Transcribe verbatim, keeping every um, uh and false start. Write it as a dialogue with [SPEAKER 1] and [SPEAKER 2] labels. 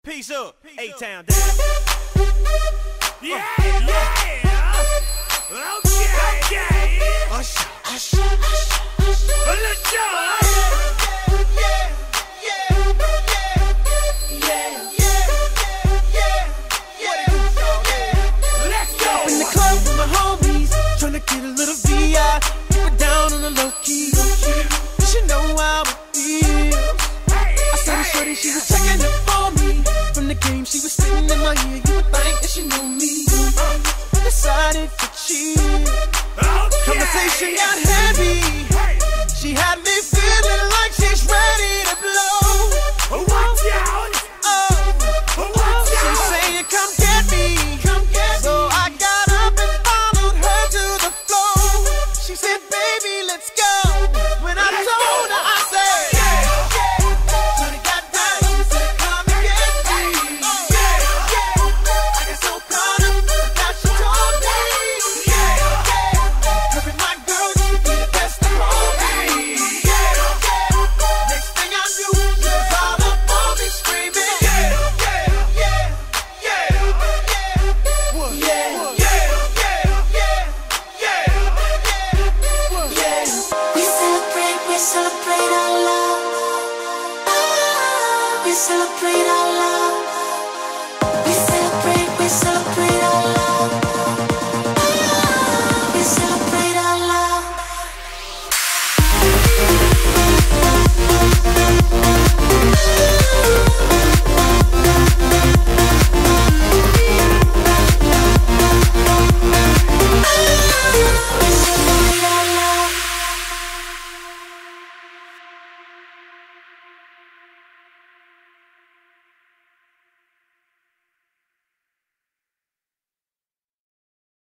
[SPEAKER 1] Peace up, A-Town down.
[SPEAKER 2] Yeah, yeah. Okay, okay.
[SPEAKER 1] Usher, usher, usher.
[SPEAKER 2] Let's go.
[SPEAKER 1] Yeah, yeah, yeah, yeah, yeah.
[SPEAKER 2] Let's go.
[SPEAKER 1] Up in the club with my homies, tryna get a little V I. Keep it down on the low key. You should know how it feels. I saw the shorty, she was checking up on me. From the game, she was sitting in my ear. You would think that she knew me. I decided to cheat. Conversation got heavy. She had me feeling like she's ready to blow.
[SPEAKER 2] Watch out.
[SPEAKER 1] Oh,
[SPEAKER 2] Watch
[SPEAKER 1] she's
[SPEAKER 2] out.
[SPEAKER 1] saying, come get me. Come get so me. I got up and followed her to the floor. She said, baby, let's go. When I
[SPEAKER 2] Let's
[SPEAKER 1] told
[SPEAKER 2] go.
[SPEAKER 1] her, I said, yeah, yeah. Shorty got down, she said, come and get me. Yeah, yeah. I got so caught up that she told me. Yeah, yeah. Her and my girl, she be the best of all me. Yeah, yeah. Next thing I knew, she was all up on me screaming. Yeah, yeah, yeah, yeah, yeah. What? Yeah, yeah, yeah, yeah, yeah, yeah.
[SPEAKER 3] We celebrate, we celebrate our love. Ah, we celebrate our love.